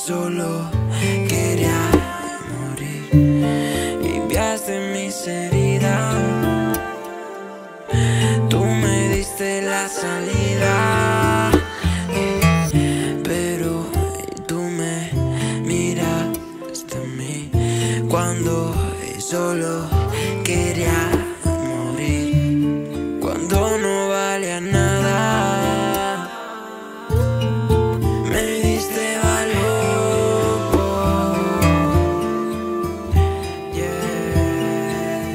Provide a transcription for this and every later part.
solo quería morir. Limpiaste mis heridas, tú me diste la salida, pero tú me miraste a mí cuando solo quería morir, cuando no valía nada. Me diste valor, yeah.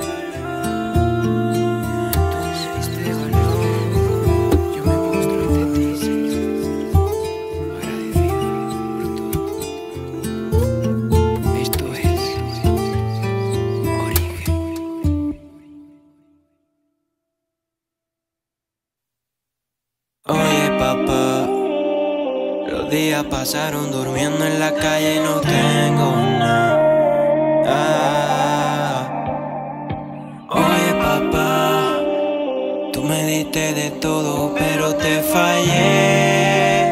Tú me diste valor, yo me construí de ti, agradecido por todo. Esto es Origen. Oye, papá, los días pasaron durmiendo en la calle y no tengo nada. Oye, papá, tú me diste de todo, pero te fallé.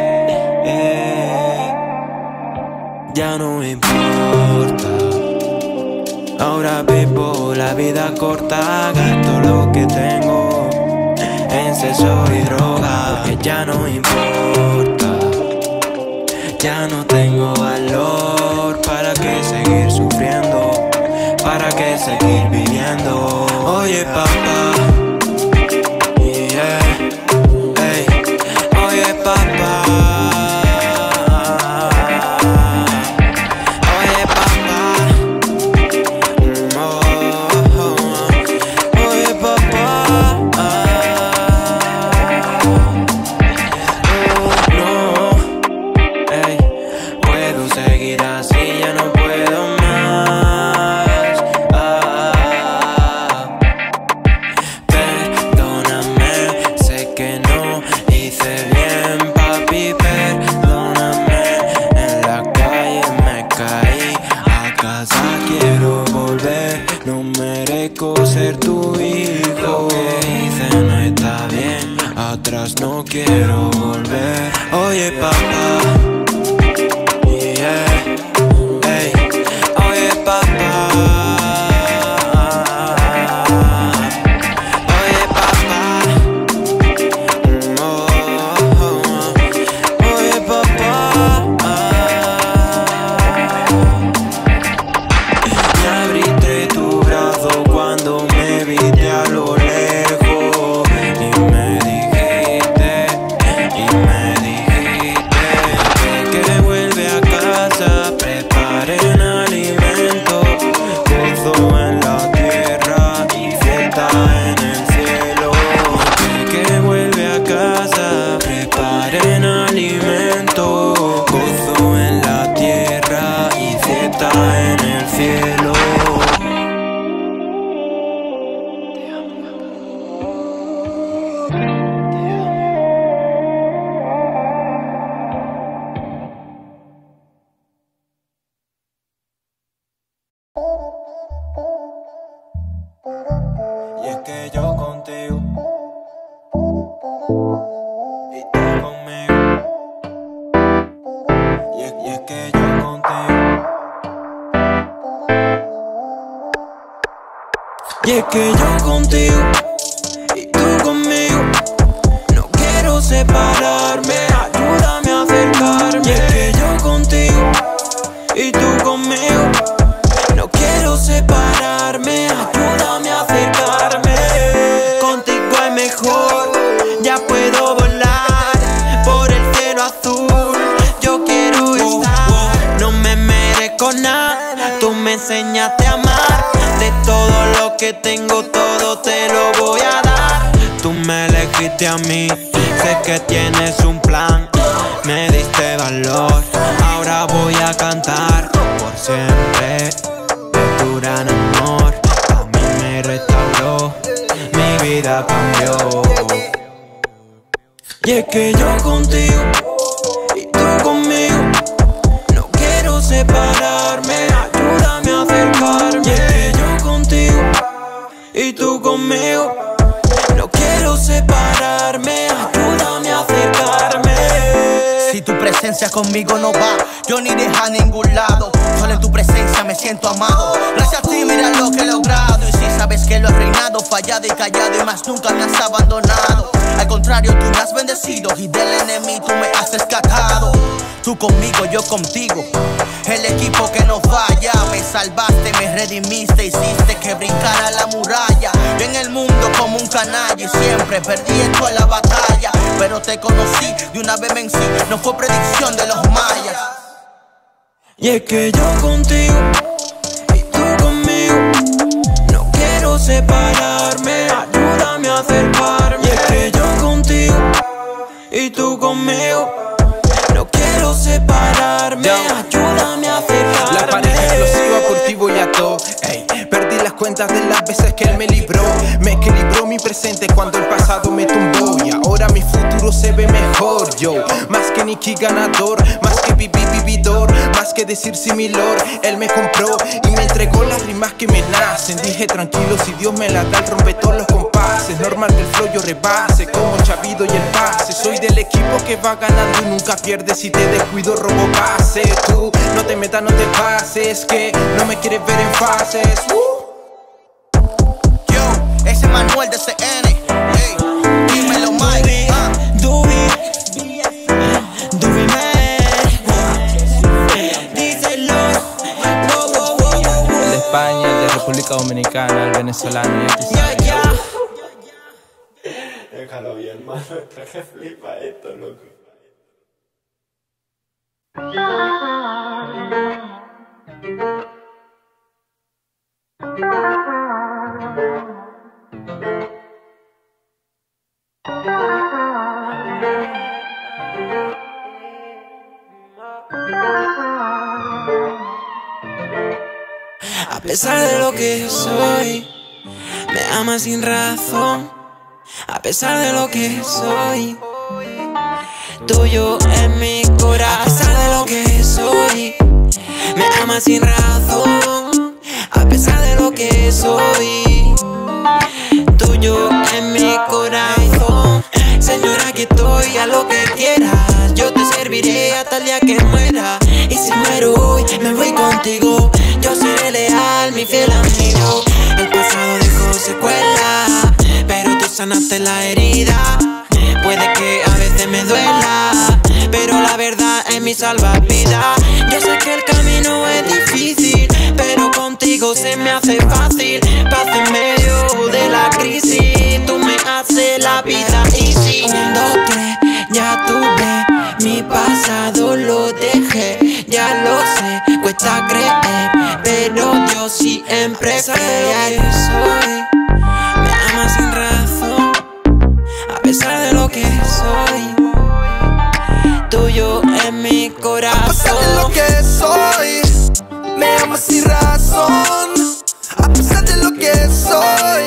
Ya no me importa. Ahora vivo la vida corta, gasto lo que tengo en sexo y droga, porque ya no importa. Ya no tengo valor, ¿para qué seguir sufriendo? ¿Para qué seguir viviendo? Oye, papá, yeah, hey. Oye, papá, oye, papá, oh, oh, oh. Oye, papá, no. Ey, puedo seguir así, ya no puedo más. Perdóname, sé que no hice bien, papi, perdóname. En la calle me caí, a casa quiero volver. No merezco ser tu hijo. Lo que hice no está bien, atrás no quiero volver. Oye, papá, yeah, hey. Oye, papá, oye, papá, oh, oh, oh. Oye, papá, me abriste tu brazo cuando me viste a lo lejos y me dijiste que vuelve a casa, preparen alimento, gozo en la tierra y fiesta en el cielo. Que vuelve a casa, preparen alimento, gozo en la tierra y fiesta en el cielo. Y es que yo contigo y tú conmigo. Y es que yo contigo. Y es que yo contigo y tú conmigo. No quiero separarme, ayúdame a acercarme. Y es que yo contigo y tú conmigo. No quiero separarme, ayúdame a acercarme. Contigo es mejor, ya puedo volar por el cielo azul. Yo quiero estar, no me merezco nada. Tú me enseñaste a amar, de todo lo que tengo, todo te lo voy a dar. Tú me elegiste a mí, sé que tienes un plan. Me diste valor, ahora voy a cantar por siempre. Tu gran amor a mí me restauró, mi vida cambió. Y es que yo contigo y tú conmigo. No quiero separarme, ayúdame a acercarme. Y es que yo contigo y tú conmigo. No quiero separarme, ayúdame a acercarme. Si tu presencia ausencia conmigo no va, yo ni deja a ningún lado. Solo en tu presencia me siento amado. Gracias a ti mira lo que he logrado. Y si sabes que lo he reinado, fallado y callado, y más nunca me has abandonado. Al contrario, tú me has bendecido y del enemigo tú me has rescatado. Tú conmigo, yo contigo, el equipo que no falla. Me salvaste, me redimiste, hiciste que brincara la muralla. Yo en el mundo como un canalla y siempre perdí en toda la batalla. Pero te conocí, de una vez vencí, no fue predicción de los mayas. Y es que yo contigo y tú conmigo, no quiero separarme, ayúdame a acercarme. Y es que yo contigo y tú conmigo, no quiero separarme, ayúdame a acercarme. La pareja explosiva por ti voy a todo. Ey, perdí las cuentas de las veces que él me libró. Me equilibró mi presente cuando el pasado me tumbó. Y ahora mi futuro se ve mejor, yo. Más que Nicky ganador, más que vividor, más que decir sí mi lord. Él me compró y me entregó las rimas que me nacen. Dije tranquilo, si Dios me la da, él rompe todos los compases. Normal que el flow yo rebase, como Chavido y el pase. Soy del equipo que va ganando y nunca pierde. Si te descuido robo base. Tú no te metas, no te pases, que no me quieres ver en fases. Yo, ese Manuel de CN. Hey, dímelo Mike. El de España, el de República Dominicana, el venezolano, ya tú sabes. Déjalo bien, hermano, que flipa esto, loco. A pesar de lo que soy, me amas sin razón. A pesar de lo que soy, tuyo en mi corazón. A pesar de lo que soy, me amas sin razón. A pesar de lo que soy, tuyo en mi corazón. Señora, aquí estoy, a lo que quieras. Yo te serviré hasta el día que muera. Y si muero hoy, me voy contigo. Yo seré leal, mi fiel amigo. El pasado dejó secuela, pero tú sanaste la herida. Puede que a veces me duela, pero la verdad es mi salvavidas. Yo sé que el camino es difícil, pero contigo se me hace fácil. Paz en medio de la crisis, tú me haces la vida easy. 1, 2, 3, ya tuve, mi pasado lo dejé. Ya lo sé, cuesta creer, pero Dios siempre cree. Soy, me amas sin razón. A pesar de lo que soy, tuyo en mi corazón. A pesar de lo que soy, me amas sin razón. A pesar de lo que soy,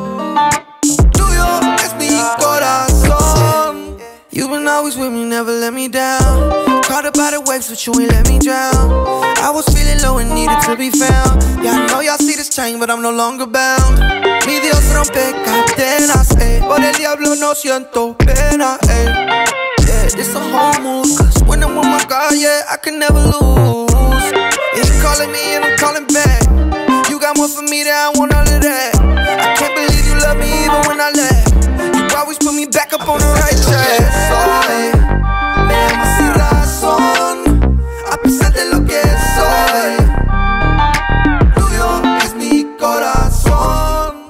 tuyo es mi corazón. You've been always with me, never let me down. Caught up by the waves, but you ain't let me drown. I was feeling low and needed to be found. Yeah, I know y'all see this chain, but I'm no longer bound. Mi Dios rompe cadenas, por el diablo no siento pena, yeah, this a whole move, cause when I'm on my guard, yeah, I can never lose. Yeah, you calling me and I'm calling back. You got more for me than I want all of that. I can't believe you love me even when I left. You always put me back up on the right track. Soy, me amas sin razón. A pesar de lo que soy, tuyo es mi corazón.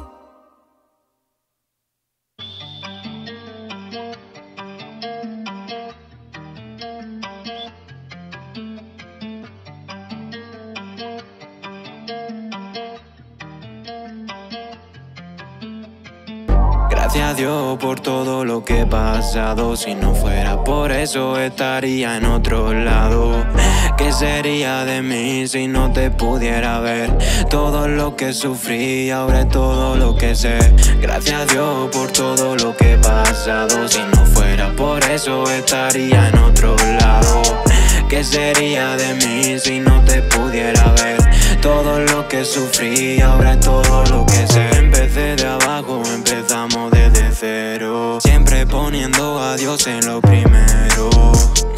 Gracias a Dios por todo lo que he pasado. Si no fuera por eso estaría en otro lado. ¿Qué sería de mí si no te pudiera ver? Todo lo que sufrí, ahora es todo lo que sé. Gracias a Dios por todo lo que he pasado. Si no fuera por eso estaría en otro lado. ¿Qué sería de mí si no te pudiera ver? Todo lo que sufrí, ahora es todo lo que sé. Empecé de abajo, empezamos desde cero. Siempre poniendo a Dios en lo primero. Mucho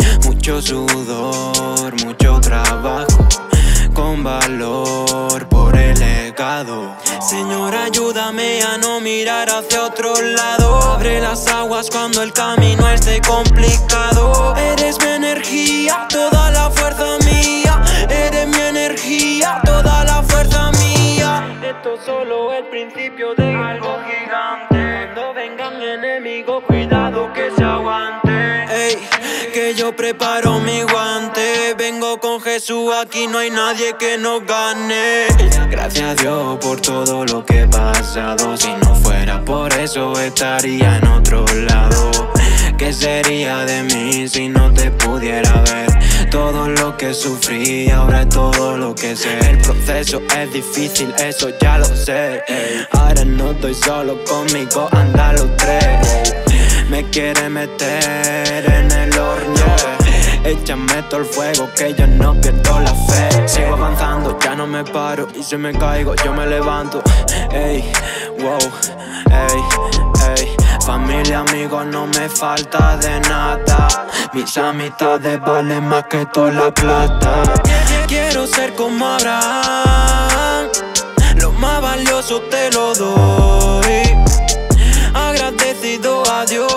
mucho sudor, mucho trabajo, con valor por el legado. Señor, ayúdame a no mirar hacia otro lado. Abre las aguas cuando el camino esté complicado. Eres mi energía, toda la fuerza mía. Eres mi energía, toda la fuerza mía. Esto es solo el principio de algo gigante. Cuando vengan enemigos, cuidado que se aguante. Ey, que yo preparo mi guante. Vengo con Jesús, aquí no hay nadie que nos gane. Gracias a Dios por todo lo que he pasado. Si no fuera por eso estaría en otro lado. ¿Qué sería de mí si no te pudiera ver? Todo lo que sufrí, ahora es todo lo que sé. El proceso es difícil, eso ya lo sé. Ahora no estoy solo, conmigo andan los tres. Me quiere meter en el horno. Échame todo el fuego que yo no pierdo la fe. Sigo avanzando, ya no me paro. Y si me caigo, yo me levanto. Ey, wow, ey, ey. Familia, amigos, no me falta de nada. Mis amistades valen más que toda la plata. Quiero ser como Abraham. Lo más valioso te lo doy. Agradecido a Dios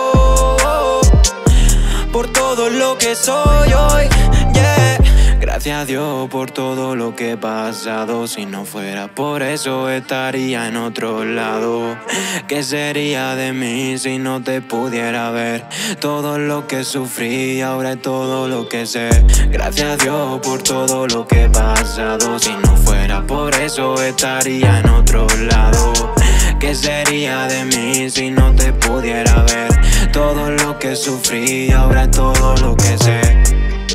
por todo lo que soy hoy, yeah. Gracias a Dios por todo lo que he pasado. Si no fuera por eso estaría en otro lado. ¿Qué sería de mí si no te pudiera ver? Todo lo que sufrí, ahora es todo lo que sé. Gracias a Dios por todo lo que he pasado. Si no fuera por eso estaría en otro lado. ¿Qué sería de mí si no te pudiera ver? Todo lo que sufrí, ahora es todo lo que sé.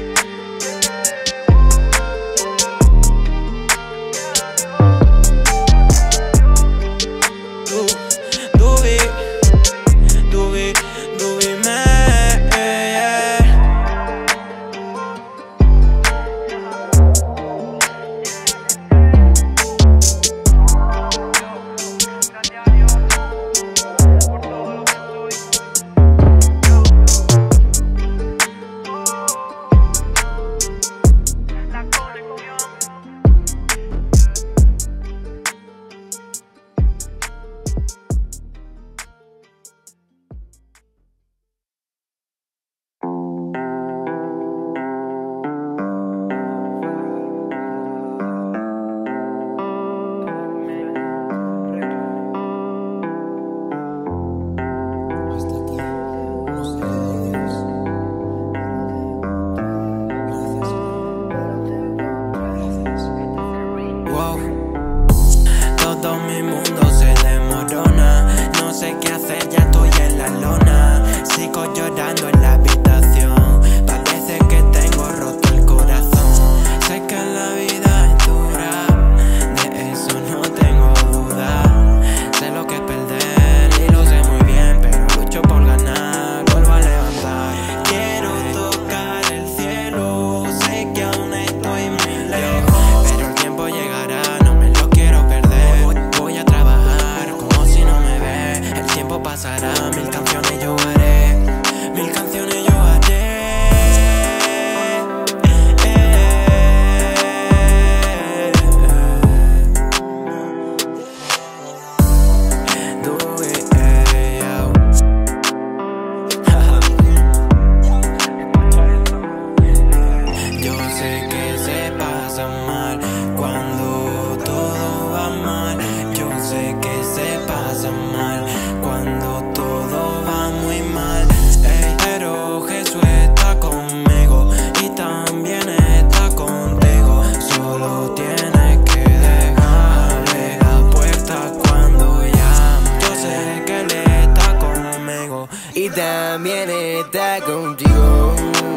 también está contigo.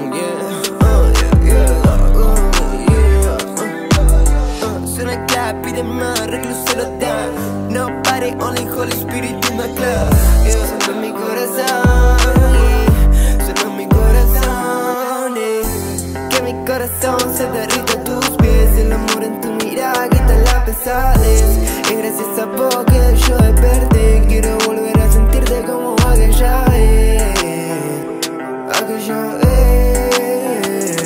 Suena clap, pide más, recluso lo da. Nobody, only Holy Spirit in my club. Suena en mi corazón, suena en mi corazón. Que mi corazón se derrita a tus pies. El amor en tu mirada quita la pesadez. Y gracias a vos que yo desperté. Quiero volver a sentirte como aquella vez. Aquella vez.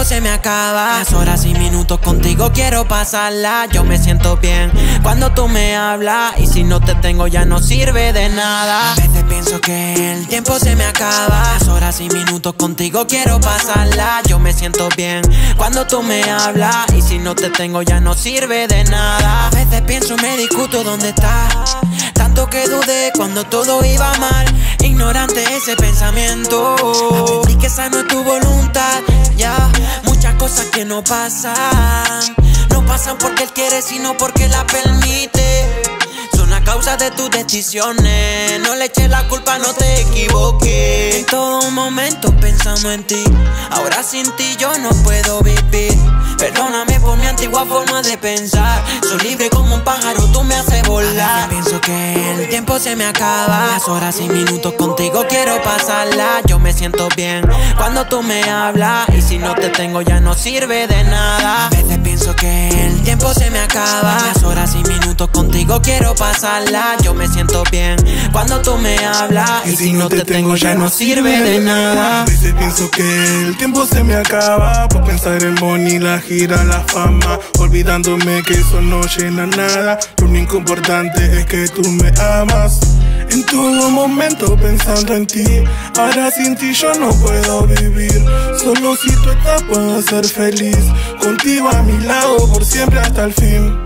se me acaba. Las horas y minutos contigo quiero pasarla. Yo me siento bien cuando tú me hablas, y si no te tengo ya no sirve de nada. A veces pienso que el tiempo se me acaba. Las horas y minutos contigo quiero pasarla. Yo me siento bien cuando tú me hablas, y si no te tengo ya no sirve de nada. A veces pienso, me discuto dónde estás. Tanto que dudé cuando todo iba mal, ignorante ese pensamiento. Aprendí que esa no es tu voluntad, ya. Muchas cosas que no pasan, no pasan porque él quiere, sino porque la permite. Son a causa de tus decisiones, no le eches la culpa, no te equivoques. En todo momento pensando en ti, ahora sin ti yo no puedo vivir. Perdóname por mi antigua forma de pensar. Soy libre como un pájaro, tú me haces volar. Pienso que el tiempo se me acaba. Las horas y minutos contigo quiero pasarla. Yo me siento bien cuando tú me hablas, y si no te tengo ya no sirve de nada. A veces pienso que el tiempo se me acaba. Las horas y minutos contigo quiero pasarla. Yo me siento bien cuando tú me hablas, y si no te tengo ya no sirve de nada. A veces pienso que el tiempo se me acaba por pensar en Bonnie, la gira, la fama, olvidándome que eso no llena nada. Lo único importante es que tú me amas. En todo momento pensando en ti, ahora sin ti yo no puedo vivir. Solo si tú estás puedo ser feliz, contigo a mi lado por siempre hasta el fin.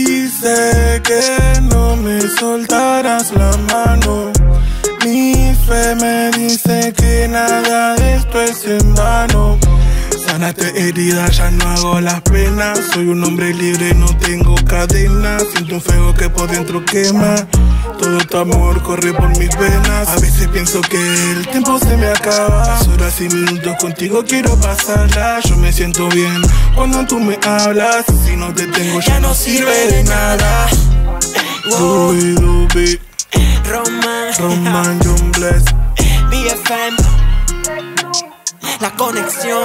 Dice que no me soltarás la mano. Mi fe me dice que nada de esto es en vano. Sanaste heridas, ya no hago las penas. Soy un hombre libre, no tengo cadenas. Siento un fuego que por dentro quema. Todo tu amor corre por mis venas. A veces pienso que el tiempo se me acaba. Las horas y minutos contigo quiero pasarlas. Yo me siento bien cuando tú me hablas, y si no te tengo ya no sirve de nada. Roman, John Bless, BFM, la conexión.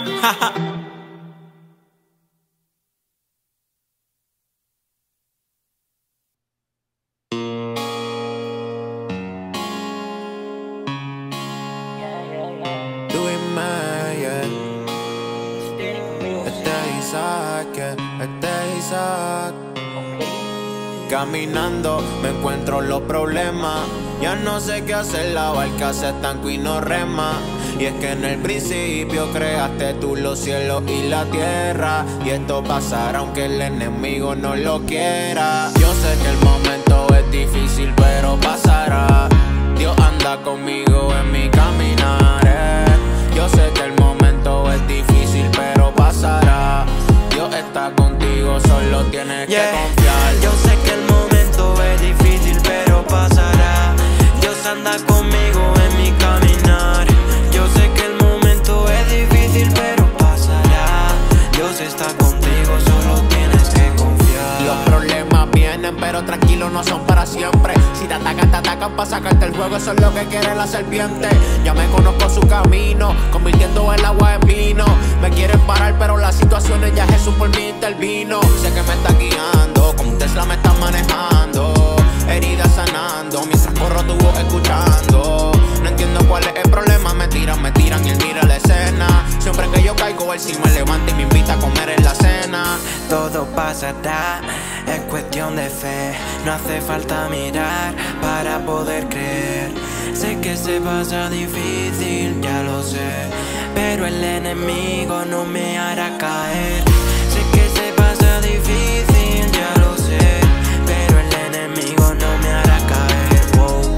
Caminando me encuentro los problemas. Ya no sé qué hacer, la barca se estanco y no rema. Y es que en el principio creaste tú los cielos y la tierra, y esto pasará aunque el enemigo no lo quiera. Yo sé que el momento es difícil pero pasará. Dios anda conmigo en mi caminar. Yo sé que el momento es difícil pero pasará. Dios está contigo, solo tienes que confiar. Yo sé que el momento es difícil pero pasará. Dios anda conmigo en mi caminar. Yo sé que el momento es difícil pero pasará. Dios está contigo, solo tienes que confiar. Los problemas vienen pero tranquilos, no son para siempre. Si te atacan para sacarte el juego, eso es lo que quiere la serpiente. Ya me conozco su camino, convirtiendo el agua en vino. Me quieren parar pero las situaciones ya Jesús por mí intervino. Sé que me está guiando, como un Tesla me está manejando. Heridas sanando, mientras corro tu voz escuchando. No entiendo cuál es el problema, me tiran y él mira la escena. Siempre que yo caigo, él sí me levanta y me invita a comer en la cena. Todo pasará, es cuestión de fe. No hace falta mirar para poder creer. Sé que se pasa difícil, ya lo sé, pero el enemigo no me hará caer. Sé que se pasa difícil, ya lo sé, pero el enemigo no me hará caer. Wow,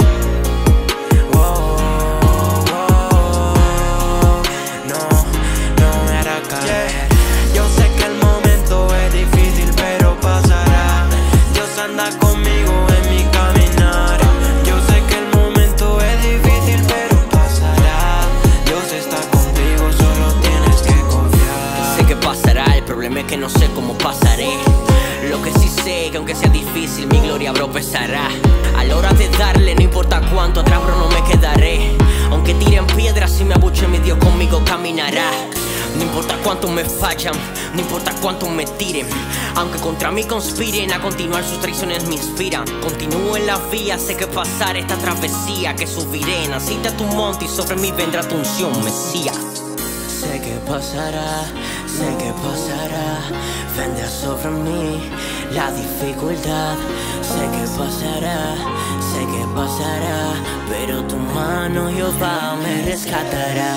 wow, wow. No me hará caer. Yo sé que el momento es difícil pero pasará. Dios anda conmigo en mi caminar. Yo sé que el momento es difícil pero pasará. Dios está contigo, solo tienes que confiar. Sé que pasará, el problema es que no sé cómo pasaré. Lo que sí sé, que aunque sea difícil, mi gloria, bro, pesará. A la hora de darle, no importa cuánto, atrás, bro, no me quedaré. Aunque tiren piedras y me abuche, mi Dios conmigo caminará. No importa cuánto me fallan, no importa cuánto me tiren. Aunque contra mí conspiren, a continuar sus traiciones me inspiran. Continúo en la vía, sé que pasar esta travesía. Que subiré, naciste a tu monte y sobre mí vendrá tu unción, Mesías. Sé que pasará, sé que pasará. Vendrá sobre mí la dificultad. Sé que pasará, pero tu mano, Jehová, me rescatará.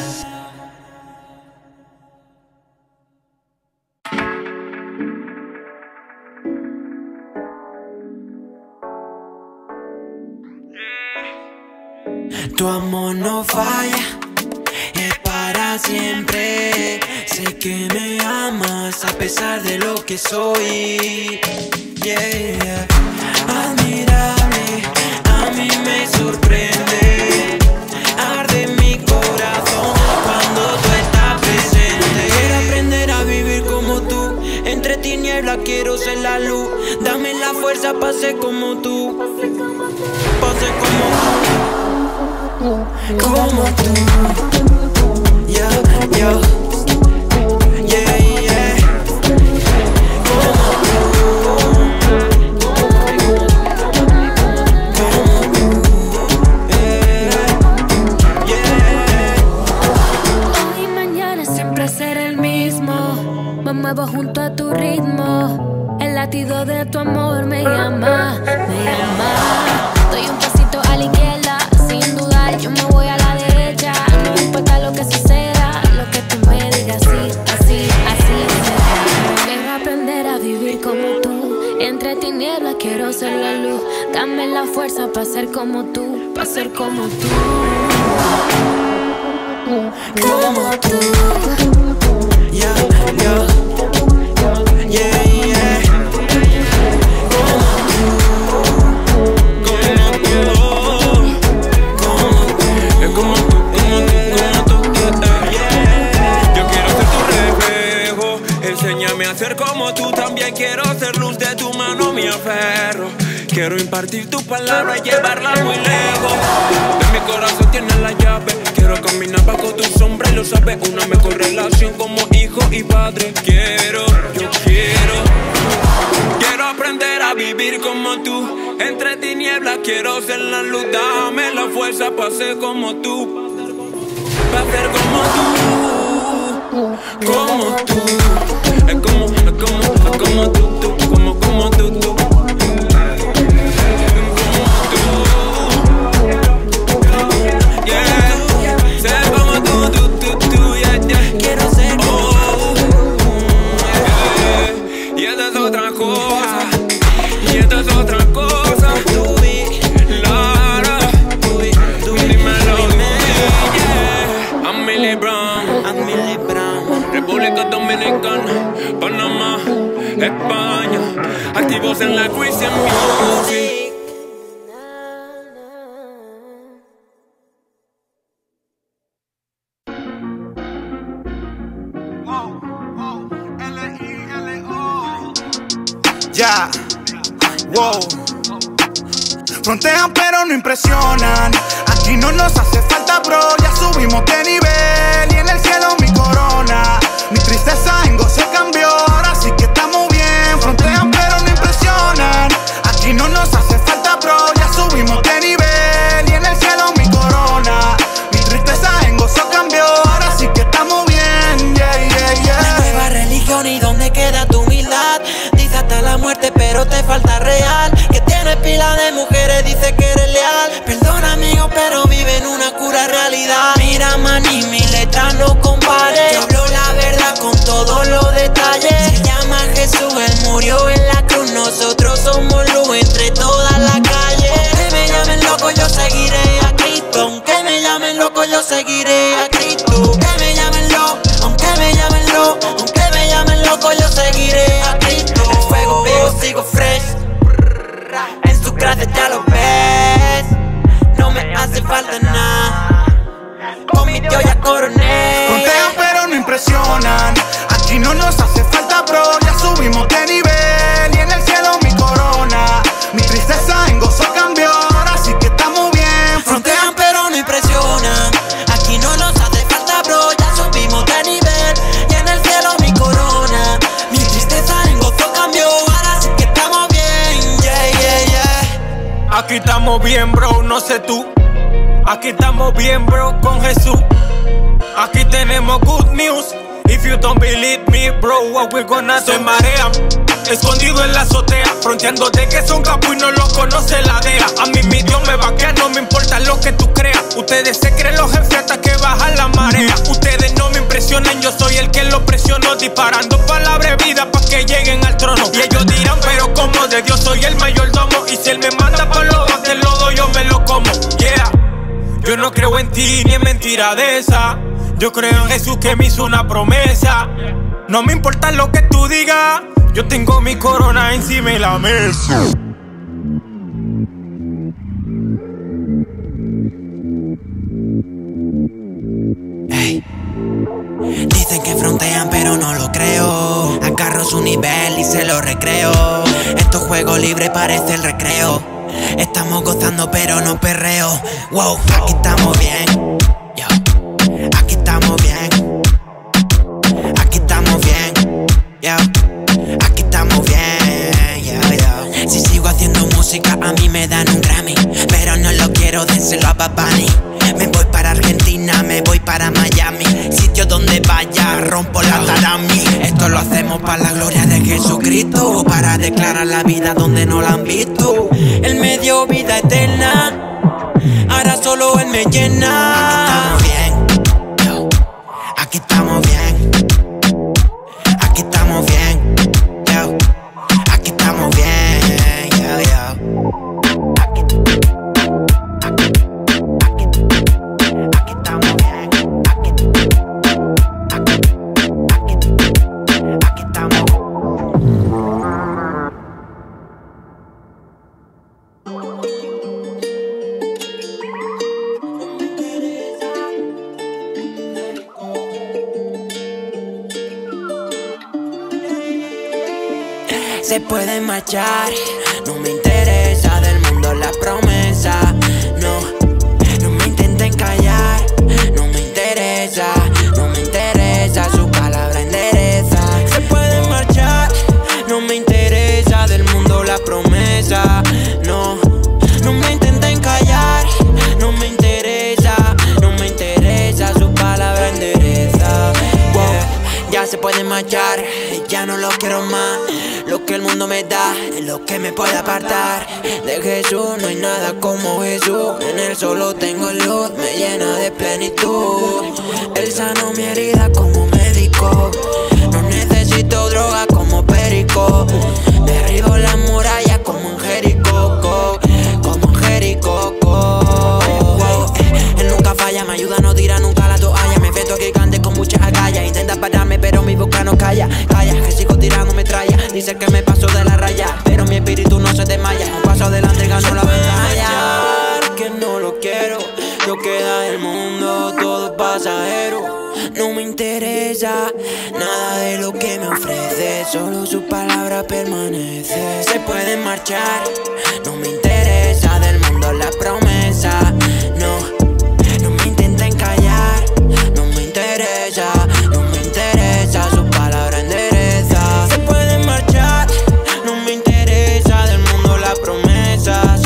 Tu amor no falla, es para siempre. Sé que me amas a pesar de lo que soy. Yeah. Admirable, a mí me sorprende. Arde mi corazón cuando tú estás presente. Quiero aprender a vivir como tú. Entre tinieblas quiero ser la luz. Dame la fuerza para ser como tú. Para ser como tú. Como tú, yeah, yeah, yeah, yeah. Como tú, yeah. Hoy y mañana siempre seré el mismo. Me muevo junto a tu ritmo. El latido de tu amor me llama, me llama. Doy un pasito a la izquierda, sin dudar, yo me voy a la derecha. No me importa lo que suceda, lo que tú me digas, así será. Quiero aprender a vivir como tú. Entre tinieblas quiero ser la luz. Dame la fuerza para ser como tú, para ser como tú. Como tú, yeah, yeah, yeah, yeah. Ser como tú, también quiero ser luz de tu mano, me aferro. Quiero impartir tu palabra y llevarla muy lejos. De mi corazón tienes la llave. Quiero caminar bajo tu sombra y lo sabes. Una mejor relación como hijo y padre. Yo quiero aprender a vivir como tú. Entre tinieblas quiero ser la luz. Dame la fuerza para ser como tú. Para ser como tú. Como tú. Es como tú, como tú. Yeah, ser como tú, yeah. Quiero ser como yeah. Y esta es otra cosa, y esta es otra cosa. Lara, dímelo, yeah. Amelie Brown, República Dominicana, Panamá, España, activos en la Christian Music. Ya, wow. Frontean pero no impresionan. Aquí no nos hace falta, bro. Ya subimos de nivel y en el cielo mi corona. Mi tristeza en goce cambió, ahora sí que estamos bien. Frontean pero no impresionan. Aquí no nos hace falta, bro. Ya subimos de nivel y en el cielo mi corona. Mi tristeza en gozo cambió, ahora sí que estamos bien. La nueva religión y dónde queda tu humildad. Dice hasta la muerte pero te falta real. Que tienes pila de mujeres, dice que eres leal. Perdona amigo pero vive en una cura realidad. Mira maní, mi letra no compare. Yo hablo la verdad con todos los detalles. Se llama Jesús, él murió en la cruz. Nosotros somos luz entre toda la calle. Aunque me llamen loco yo seguiré a Cristo. Aunque me llamen loco yo seguiré a Cristo. Aunque me llamen loco, aunque me llamen loco, aunque me llamen loco yo seguiré a Cristo. El fuego vivo sigo fresh. En su gracia ya lo ves. No me hace falta nada. Con mi Dios ya coroné. Frontean pero no impresionan. Aquí no nos hace falta, bro. Ya subimos de nivel y en el cielo mi corona. Mi tristeza en gozo cambió, ahora sí que estamos bien. Frontean pero no impresionan. Aquí no nos hace falta, bro. Ya subimos de nivel y en el cielo mi corona. Mi tristeza en gozo cambió, ahora sí que estamos bien. Yeah. Aquí estamos bien, bro, no sé tú. Aquí estamos bien, bro, con Jesús. Aquí tenemos good news. If you don't believe me, bro, what we gonna do? Se marean, escondido en la azotea, fronteando de que son capos y no lo conoce la DEA. A mí mi Dios me vaquea, no me importa lo que tú creas. Ustedes se creen los jefes hasta que baja la marea. Ustedes no me impresionan, yo soy el que los presionó, disparando palabras de vida pa' que lleguen al trono. Y ellos dirán, pero como de Dios soy el mayordomo, y si él me manda por los dos del lodo, yo me lo como. Yeah, yo no creo en ti ni en mentira de esa. Yo creo en Jesús que me hizo una promesa. No me importa lo que tú digas, yo tengo mi corona encima de la mesa. Hey. Dicen que frontean pero no lo creo. Agarro su nivel y se lo recreo. Estos juegos libres parece el recreo. Estamos gozando pero no perreo. Wow, aquí estamos bien. Aquí estamos bien. Aquí estamos bien. Aquí estamos bien. Si sigo haciendo música a mí me dan un Grammy, pero no lo quiero, dénselo a Bad Bunny. Me voy para Argentina, me voy para Miami, sitio donde vaya rompo la tarami. Esto lo hacemos para la gloria de Jesucristo, para declarar la vida donde no la han visto. Él me dio vida eterna, ahora solo Él me llena. Aquí estamos bien. Aquí estamos bien. Aquí estamos bien. Aquí estamos bien. Aquí estamos. Se pueden marchar, no me interesa del mundo la promesa. No me intenten callar, no me interesa, no me interesa su palabra endereza. Se pueden marchar, no me interesa del mundo la promesa. No me intenten callar, no me interesa, no me interesa su palabra endereza. Wow, ya se pueden marchar, ya no lo quiero más. Lo que el mundo me da es lo que me puede apartar de Jesús. No hay nada como Jesús. En Él solo tengo luz, me llena de plenitud. Él sanó mi herida como médico. No necesito droga como perico. Derribo las murallas como en Jericó. Como en Jericó. Él nunca falla, me ayuda, no tira nunca la toalla. Me enfrento que cante con muchas agallas. Intenta pararme pero mi boca no calla. Que sigo tirando metralla. Dice que me paso de la raya, pero mi espíritu no se desmaya. Un paso adelante gano la batalla. Que no lo quiero, lo queda del mundo, todo es pasajero. No me interesa nada de lo que me ofrece, solo su palabra permanece. Se pueden marchar, no me interesa del mundo la promesa. No me intenten callar, no me interesa, no me interesa su palabra endereza. Se pueden marchar, no me interesa del mundo las promesas.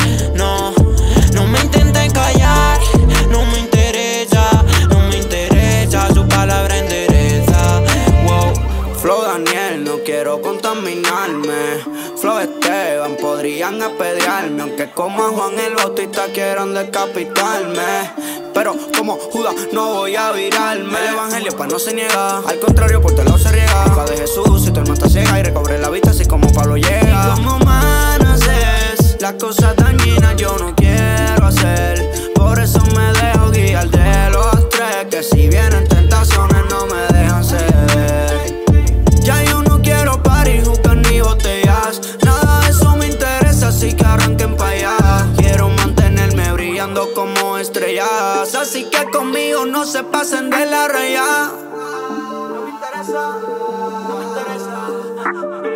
No me intenten callar, no me interesa, no me interesa su palabra endereza. Wow. Flow Daniel, no quiero contaminarme. Flow Esteban, podrían apedrearme. Aunque como a Juan el Bautista quieran decapitarme, pero como Judas no voy a virarme. El evangelio pues no se niega, al contrario por tu lado se riega. Hija de Jesús, si tu alma está ciega y recobre la vista así como Pablo llega. Y como haces las cosas dañinas yo no quiero hacer, por eso me dejo guiar de los tres, que si vienen tentaciones no me dejan ceder. Ya yo no quiero party, jugar ni botellas, nada de eso me interesa, así que arranquen pa' allá. Quiero mantenerme brillando como estrellas, así que conmigo no se pasen de la raya. No me interesa, no me interesa, no me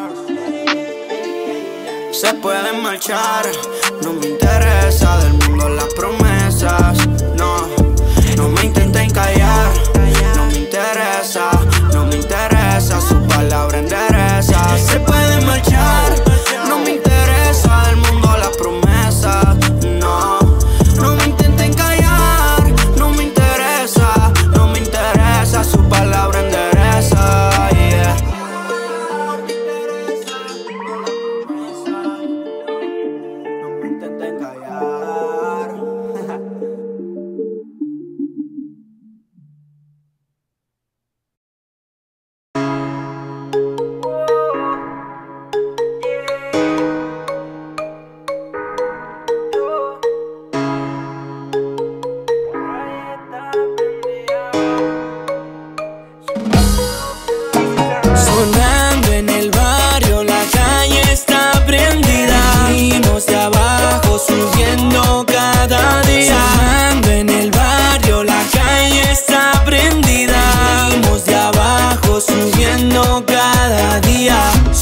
interesa. Se pueden marchar, no me interesa del mundo las promesas. No me intenten callar, no me interesa, no me interesa su palabra endereza. Se pueden marchar, no me interesa del mundo las promesas. No me intenten callar, no me interesa, no me interesa.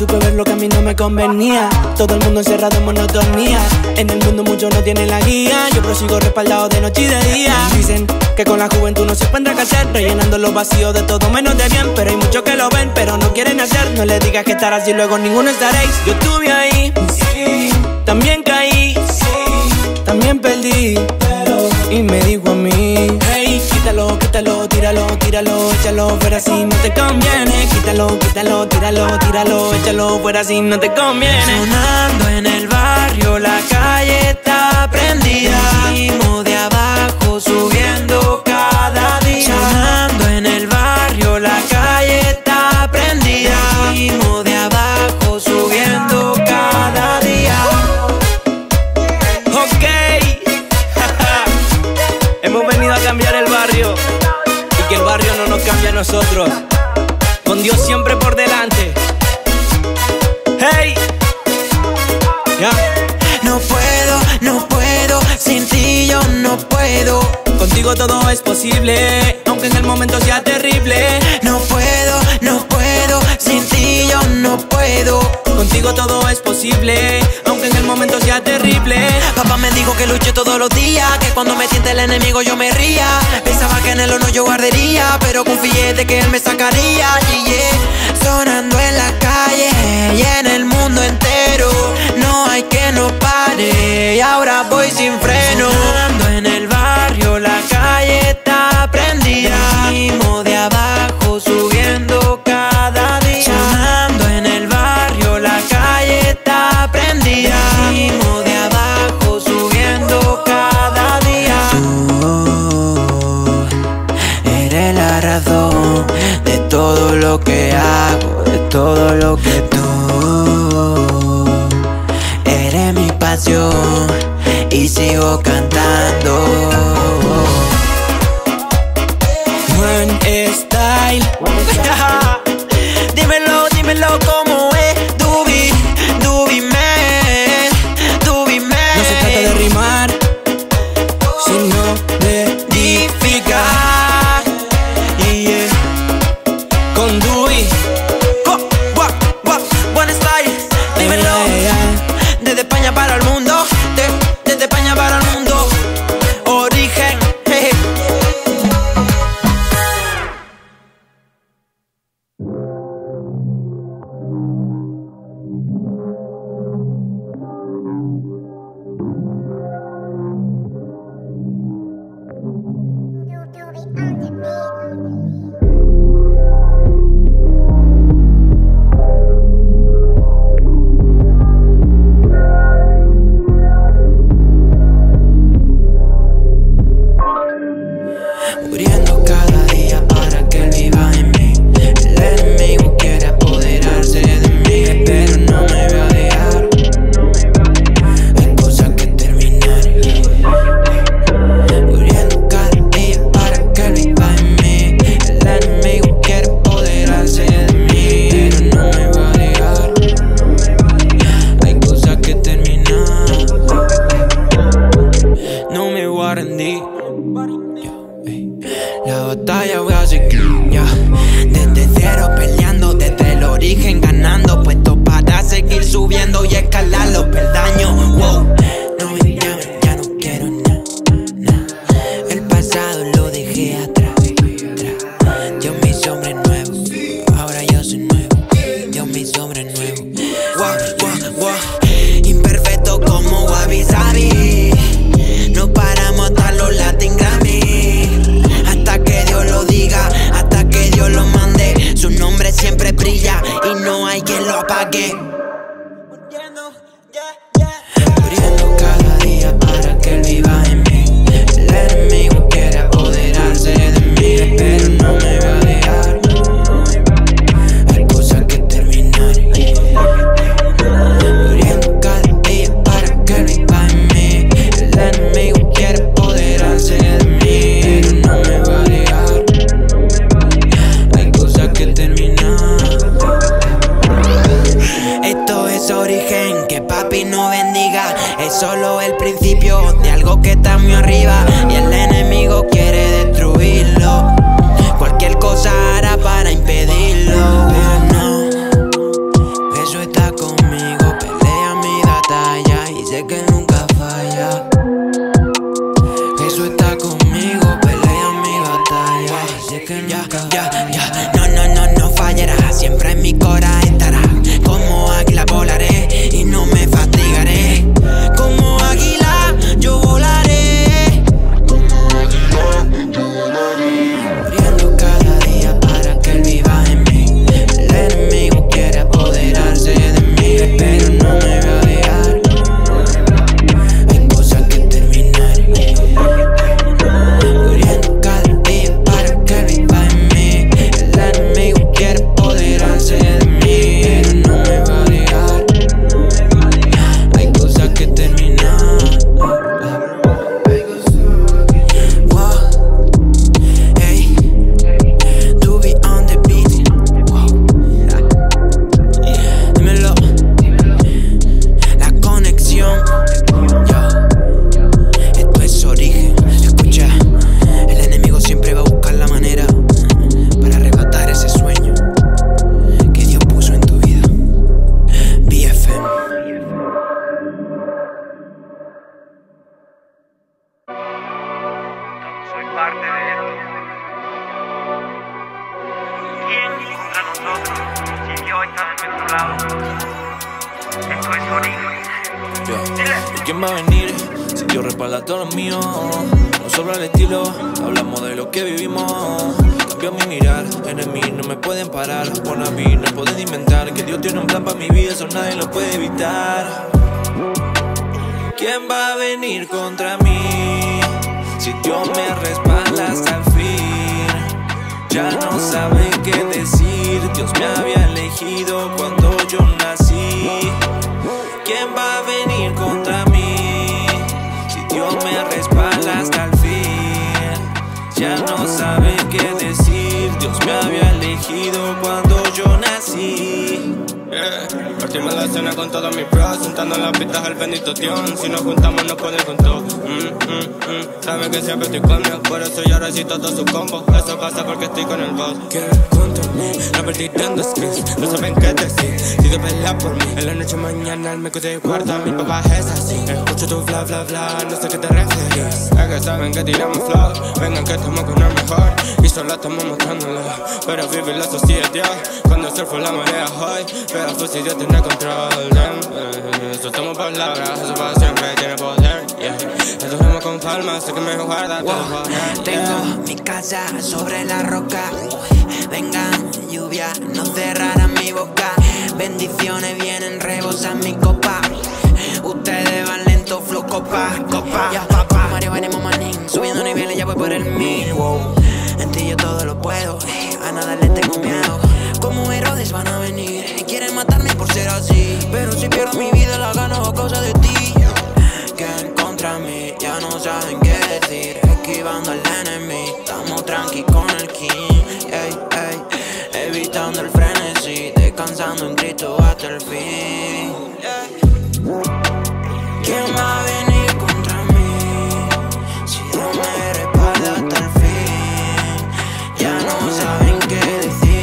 supe ver lo que a mí no me convenía. Todo el mundo encerrado en monotonía. En el mundo muchos no tienen la guía. Yo prosigo respaldado de noche y de día. Dicen que con la juventud no se encuentra que hacer, rellenando los vacíos de todo menos de bien. Pero hay muchos que lo ven, pero no quieren hacer. No les digas que estarás y luego ninguno estaréis. Yo estuve ahí, sí. También caí, sí. También perdí, pero y me dijo a mí, hey, quítalo, quítalo, tíralo, tíralo, échalo fuera si no te conviene. Quítalo, quítalo, tíralo, tíralo, échalo fuera si no te conviene. Sonando en el barrio, la calle está prendida. Seguimos de abajo subiendo cada día. Sonando en el barrio, la calle está prendida. Seguimos de abajo subiendo cada día. Ok. Hemos venido a cambiar el barrio y que el barrio no nos cambie a nosotros. Con Dios siempre por delante. Hey. Ya. No puedo, no puedo, sin ti yo no puedo. Contigo todo es posible, aunque en el momento sea terrible. No puedo, no puedo, sin ti yo no puedo. Contigo todo es posible, aunque en el momento sea terrible. Papá me dijo que luché todos los días, que cuando me tiente el enemigo yo me ría. Pensaba que en el horno yo guardería, pero confié de que él me sacaría. Sonando en la calle y en el mundo entero, no hay que nos pare y ahora voy sin freno. Sonando en el barrio, la calle está prendida. Seguimos de abajo subiendo cada día. Sonando en el barrio, la calle está prendida. Seguimos de abajo subiendo cada día. Tú eres la razón de todo lo que hago, de todo lo que tú eres mi pasión y sigo cantando. One style. Dímelo, dímelo cómo es. Dubi, Dubi man, Dubi man. No se trata de rimar, sino de edificar. Yeah. Con Dubi. One style. Dímelo. Desde España para el mundo. Desde España para el mundo. Origen. Muriendo cada día para que él viva en mí. El enemigo quiere apoderarse de mí, pero no me va a dejar. Hay cosas que terminar. Muriendo cada día para que él viva en mí. El enemigo quiere apoderarse de mí, pero no me va a dejar. Hay cosas que terminar. No me voy a rendir. La batalla voy a seguir, desde cero peleando, desde el origen ganando, puesto para seguir subiendo y escalar los peldaños. Wow, no me llamen, ya no quiero nada. El pasado lo dejé atrás. Dios me hizo hombre nuevo, ahora yo soy nuevo. Dios me hizo hombre nuevo. Imperfecto como Wabi Sabi. No paramos hasta los Latin Grammy. Hasta que Dios lo diga, hasta que Dios lo mande. Su nombre siempre brilla y no hay quien lo apague. Muriendo cada día para que él viva en mí. El enemigo quiere apoderarse de mí, pero no me va a dejar. Hay cosas que terminar. Muriendo cada día para que él viva en mí. El enemigo quiere apoderarse de mí, pero no me va a dejar. Hay cosas que terminar. Esto es origen, que papi no bendiga. Es solo el principio de algo que está muy arriba, y el enemigo quiere destruirlo. Cualquier cosa hará para impedirlo, pero no, eso Esto es origen. ¿Y quién va a venir? Si Dios respalda todo lo mío. No sobra el estilo, hablamos de lo que vivimos. Cambió mi mirar, en mí no me pueden parar. Wannabe, no pueden inventar que Dios tiene un plan para mi vida, eso nadie lo puede evitar. ¿Quién va a venir contra mí? Si Dios me respalda hasta el fin. Ya no saben qué decir. Dios me había elegido cuando yo nací. ¿Quién va a venir contra mí? Si Dios me respalda hasta el fin. Ya no saben qué decir. Dios me había elegido cuando yo nací. Partimos la cena con todos mis bros, sentando en las pistas el bendito Dios. Si nos juntamos no pueden con todo. Saben que siempre estoy con Dios, por eso yo recito todos sus combos. Eso pasa porque estoy con el boss. Quieren contra mí, no perdí dando skills. No saben qué decir, si te peleas por mí. En la noche mañana el me cuida y guarda. Mi papá es así, escucho tu bla bla bla. No sé qué te refieres. Es que saben que tiramos flow. Vengan que estamos con el mejor y solo estamos mostrándolo. Pero vivir la sociedad cuando surfo la marea hoy. Pero pues si Dios tiene control, soltamos palabras, eso para siempre tiene poder, yeah. Esto somos con palmas, sé que me guarda todo poder. Tengo mi casa sobre la roca. Venga, lluvia, no cerrarán mi boca. Bendiciones vienen, rebosan mi copa. Ustedes van lento, flow, copa, copa. Ya, papá, Mario, venimos manín. Subiendo niveles, ya voy por el 1000, wow. En ti yo todo lo puedo, a nada le tengo miedo. Como Herodes van a venir y quieren matarme por ser así. Pero si pierdo mi vida la gano a causa de ti. Que en contra mí ya no saben qué decir. Esquivando al enemigo, estamos tranqui con el king. Ey, ey, evitando el frenesí, descansando en Cristo hasta el fin. ¿Quién va a venir contra mí? Si Dios me respalda hasta el fin. Ya no saben qué decir.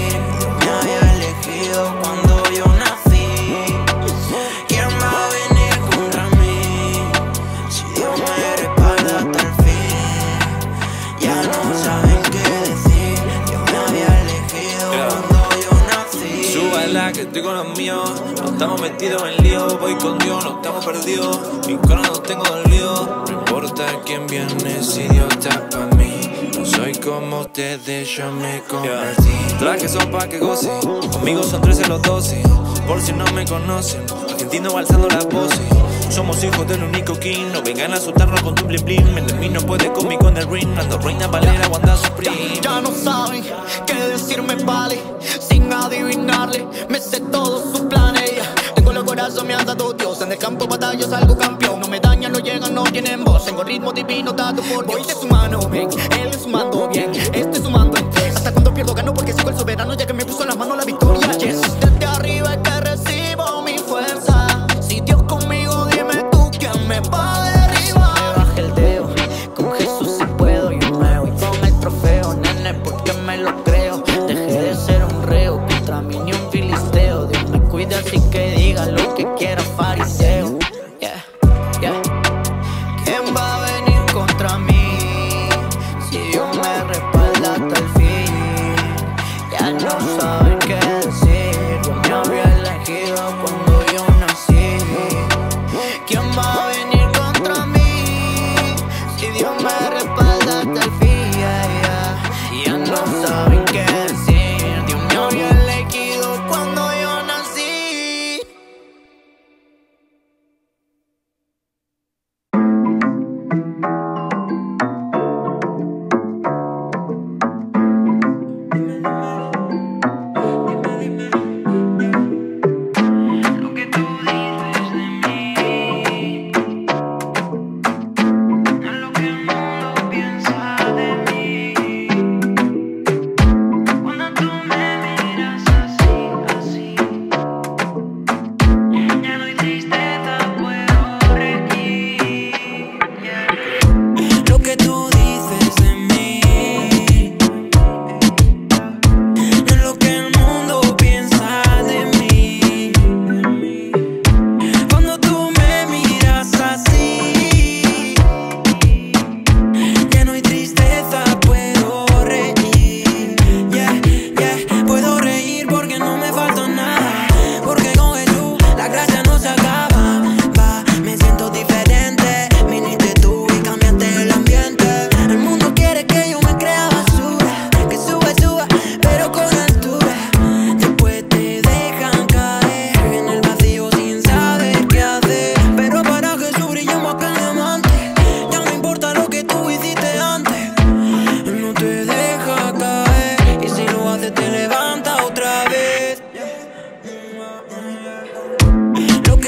Cuando yo nací, ¿quién va a venir contra mí? Si Dios me respalda hasta el fin. Ya no saben qué decir. Dios me había elegido cuando yo nací. Súbala que estoy con los míos. No estamos metidos en lío. Voy con Dios, no estamos perdidos. Mi corazón no tengo dolido. No importa quién viene si Dios está para mí. No soy como ustedes, yo me convertí. Trajes son pa' que goce, conmigo son 13 los 12. Por si no me conocen, argentino alzando las voces. Somos hijos del único king, no vengan a asustarnos con tu bling bling. Enemy no puede conmigo en el ring, ando Reina Valera, Wanda Supreme. Ya no saben qué decirme, vale, sin adivinarle, me sé todos sus planes. Tengo el corazón, me han dado Dios, en el campo de batalla salgo campeón. No me dañan, no llegan, no tienen voz, tengo ritmo divino dado por Dios. Voy de su mano, ven, él es sumando bien, sumando en 3. Hasta cuando pierdo gano porque sigo el soberano, ya que me puso en las manos la victoria, yes. Desde arriba es que recibo mi fuerza. Si Dios conmigo, dime tú quién me va a derribar. Me bajé el dedo, con Jesús si puedo. Yo me voy con el trofeo, nene, porque me lo creo. Dejé de ser un reo, contra mí ni un filisteo. Dios me cuida, así que diga lo que quiera, fariseo. Yeah, yeah. ¿Quién va a venir contra mí? Si Dios me respalda hasta el fin. Ya no saben qué decir. Dios me había elegido cuando yo nací. ¿Quién va a venir contra mí? Si Dios me respalda hasta el fin, ya no saben qué decir. Dios me había elegido cuando yo nací.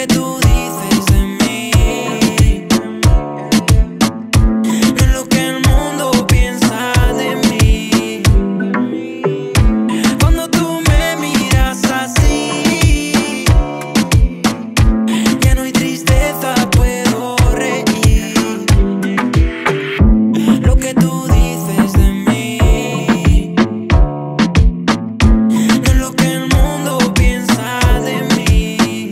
que tú dices de mí no es lo que el mundo piensa de mí. Cuando tú me miras así, ya no hay tristeza, puedo reír. Lo que tú dices de mí no es lo que el mundo piensa de mí.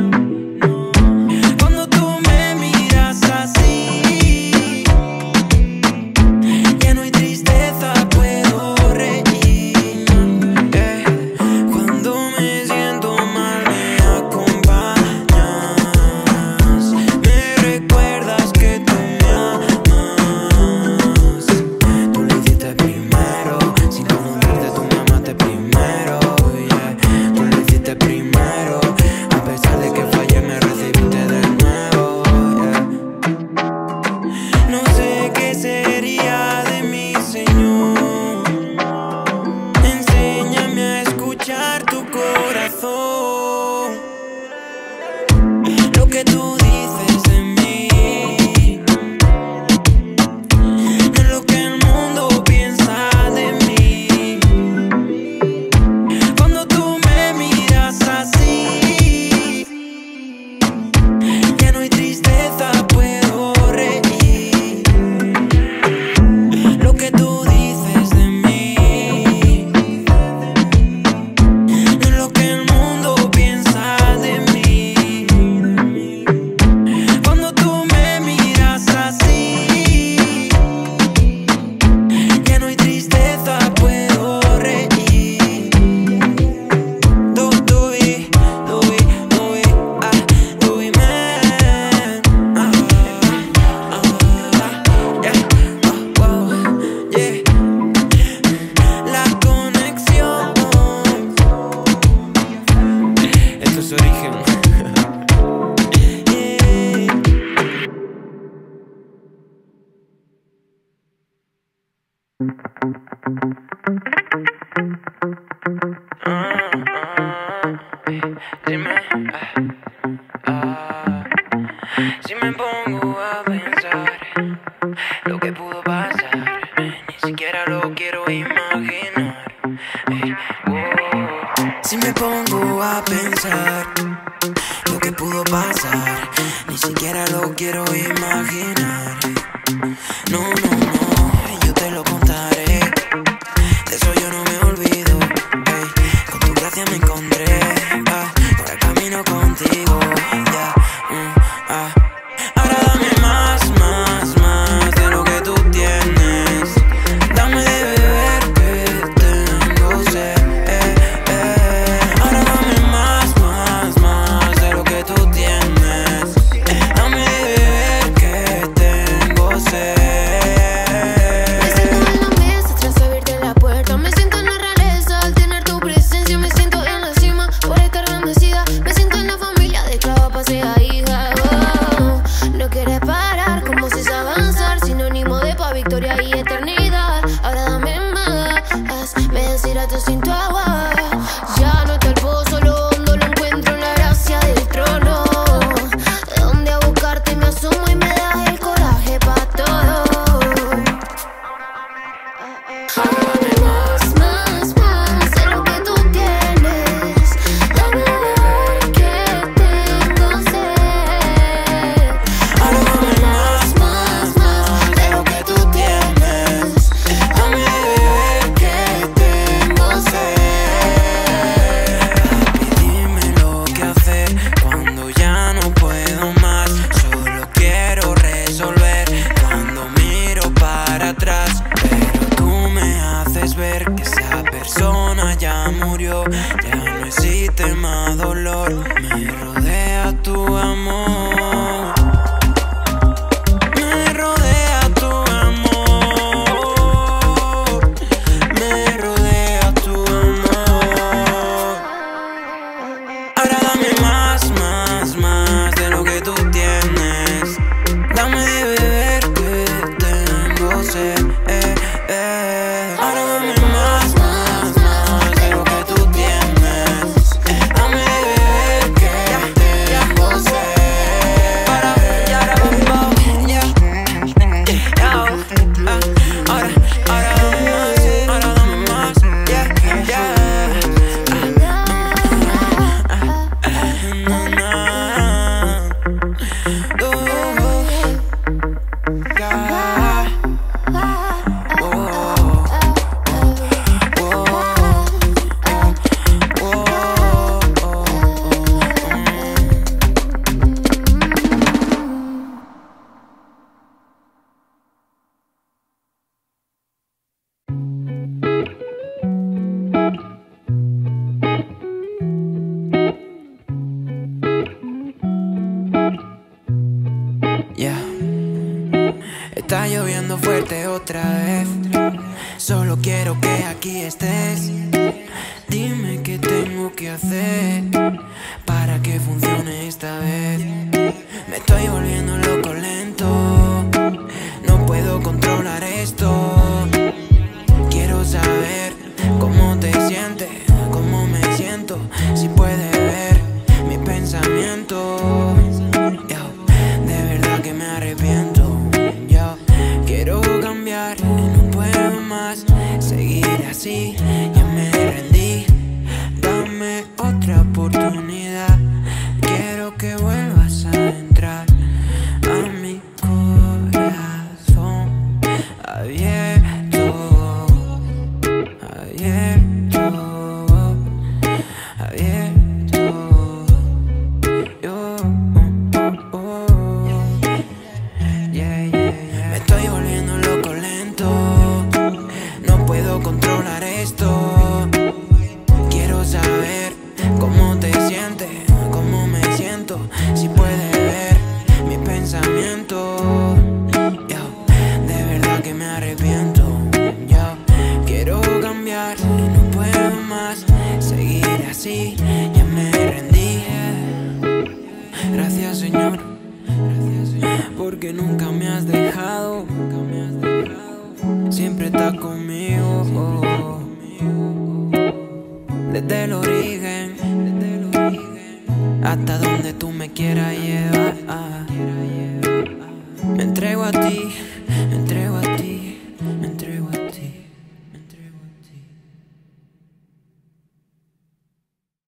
Cuando tú me miras así, ya no hay tristeza, puedo reír. Cuando me siento mal me acompañas, me recuerdas que tú me amas. Tú lo hiciste primero, sin conocerte tú me amaste primero, yeah. Tú lo hiciste primero, a pesar de que fallé me recibiste de nuevo, yeah. No sé qué sería de mi Señor, enséñame a escuchar tu corazón. Lo que tú dices de mí no es lo que el mundo piensa de mí. Cuando tú me miras así, ya no hay tristeza, puedo reír. Lo que tú dices de mí no es lo que el mundo piensa de mí. Cuando tú me miras así, ya no hay tristeza, puedo reír. La conexión. Esto es Origen. Si me pongo a pensar lo que pudo pasar, ni siquiera lo quiero imaginar. Si me pongo a pensar lo que pudo pasar, ni siquiera lo quiero imaginar. No, no, no, yo te lo contaré, de eso yo no me olvido. Con tu gracia me encontré, ahora camino contigo, yeah. Ahora dame más, más, más de lo que tú tienes. Dame de beber que tengo sed. Ahora dame más, más, más de lo que tú tienes. Dame de beber que tengo sed. Me siento en la mesa tras abrirte la puerta. Me siento en la realeza al tener tu presencia. Me siento en la cima por estar bendecida. Me siento en la familia de clava, pasea, hija. No quieres parar, como si es avanzar. Sinónimo de paz, victoria y eternidad. Ahora dame más, me deshidrato sin tu agua. Ya no está el pozo, lo hondo lo encuentro en la gracia del trono. Donde a buscarte me asumo y me das el coraje pa' todo. Dame más, más, más de lo que tú tienes. Dame de beber que tengo sed. Ahora dame más, más, más de lo que tú tienes. Dame de beber que tengo sed. Papi, dime lo que hacer cuando ya no puedo más. Solo quiero resolver cuando miro para atrás. Pero tú me haces ver que esa persona ya murió. Ya no existe más dolor. Me rodea tu amor. Me rodea tu amor. Me rodea tu amor. Ahora dame más, más, más de lo que tú tienes. Dame de beber que tengo sed. Ahora dame más, más, más de lo que tú tienes. Dame de beber que verte otra vez. Solo quiero que aquí estés. Dime qué tengo que hacer para que funcione esta vez. Me estoy volviendo loco lento, no puedo controlar esto. Quiero saber cómo te sientes, cómo me siento, si puedes ver mi pensamiento. Yo, de verdad que me arrepiento. Yo quiero cambiar, no puedo más seguir así. Ya me rendí, dame otra oportunidad. Quiero que vuelvas a entrar a mi corazón abierto, abierto, abierto. Yo, yeah, yeah, yeah. Me estoy volviendo loco lento, no puedo controlar esto. Quiero saber cómo te sientes, cómo me siento, si puedes ver mi pensamiento. Yo, de verdad que me arrepiento. Yo quiero cambiar, no puedo más seguir así. Ya me rendí. Gracias, Señor, porque nunca me has dejado. Siempre estás conmigo, desde el origen hasta donde tú me quieras llevar. Me entrego a ti,